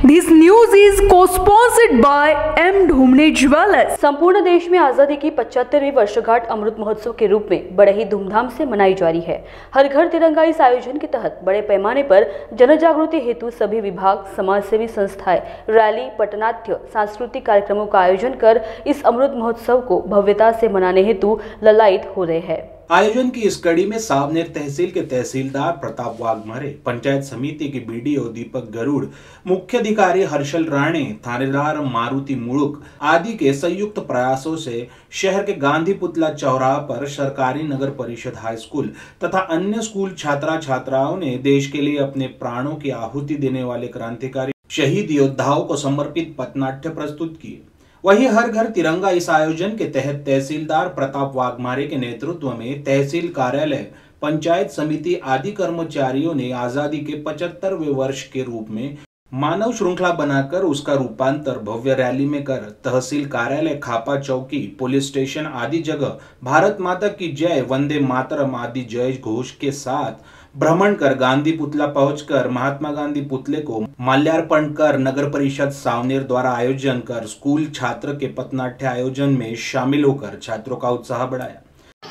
This news is co-sponsored by M. Dhumne jewellers. संपूर्ण देश में आजादी की 75वीं वर्षगांठ अमृत महोत्सव के रूप में बड़े ही धूमधाम से मनाई जा रही है। हर घर तिरंगा इस आयोजन के तहत बड़े पैमाने पर जन जागृति हेतु सभी विभाग, समाजसेवी संस्थाएं रैली, पटनाट्य, सांस्कृतिक कार्यक्रमों का आयोजन कर इस अमृत महोत्सव को भव्यता से मनाने हेतु ललायित हो रहे हैं। आयोजन की इस कड़ी में सावनेर तहसील के तहसीलदार प्रताप वाघमारे, पंचायत समिति के बीडीओ दीपक गरुड़, मुख्य अधिकारी हर्षल राणे, थानेदार मारुति मुड़ुक आदि के संयुक्त प्रयासों से शहर के गांधी पुतला चौराहा पर सरकारी नगर परिषद हाई स्कूल तथा अन्य स्कूल छात्रा छात्राओं ने देश के लिए अपने प्राणों की आहुति देने वाले क्रांतिकारी शहीद योद्धाओं को समर्पित पथनाट्य प्रस्तुत किए। वहीं हर घर तिरंगा इस आयोजन के तहत तहसीलदार प्रताप वाघमारे के नेतृत्व में तहसील कार्यालय, पंचायत समिति आदि कर्मचारियों ने आजादी के 75वें वर्ष के रूप में मानव श्रृंखला बनाकर उसका रूपांतर भव्य रैली में कर तहसील कार्यालय, खापा चौकी, पुलिस स्टेशन आदि जगह भारत माता की जय, वंदे मातरम आदि जय घोष के साथ भ्रमण कर गांधी पुतला पहुंचकर महात्मा गांधी पुतले को माल्यार्पण कर नगर परिषद सावनेर द्वारा आयोजन कर स्कूल छात्र के पथनाट्य आयोजन में शामिल होकर छात्रों का उत्साह बढ़ाया।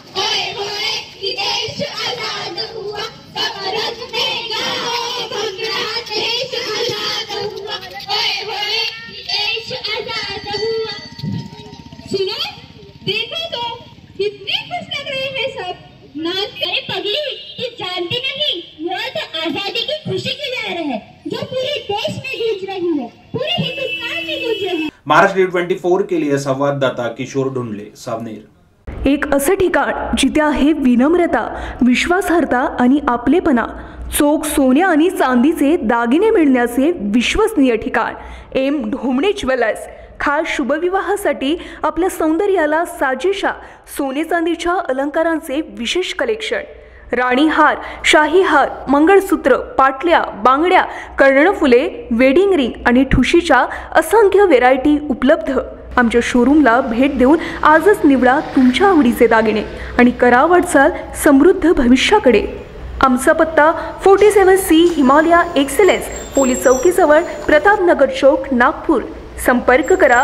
देखो तो कितने खुश लग रहे हैं सब। नाच करे पगली, ये जानती नहीं वो तो आजादी की खुशी की लहर है जो पूरे देश में गूंज रही है, पूरे हिंदुस्तान में गूंज रही है। महाराष्ट्र 24 के लिए संवाददाता किशोर ढुंडले, सावनेर। एक असं ठिकाण जिथे आहे विनम्रता, विश्वासार्हता आणि आपलेपणा, चोख सोने आणि चांदीचे दागिने मिळण्याचे विश्वसनीय ठिकाण एम ढूमने ज्वेलर्स। खास शुभविवाहासाठी आपल्या सौंदर्याला साजेशा सोने चांदीच्या अलंकारांचे विशेष कलेक्शन, राणी हार, शाही हार, मंगळसूत्र, पाटल्या, बांगड्या, कर्णफुले, वेडिंग रिंग आणि ठुशीच्या असंख्य व्हेरायटी उपलब्ध। आमच्या शोरूमला भेट देऊन आजच निवडा तुमच्या आवडीचे दागिने आणि करा वाटचाल समृद्ध भविष्याकडे। आमचा पत्ता 47C हिमालया एक्सेलेंस, पोलीस चौकीजवळ, प्रतापनगर चौक, नागपूर। संपर्क करा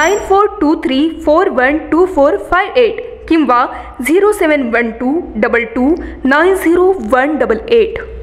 9423412458 किंवा 0712229018।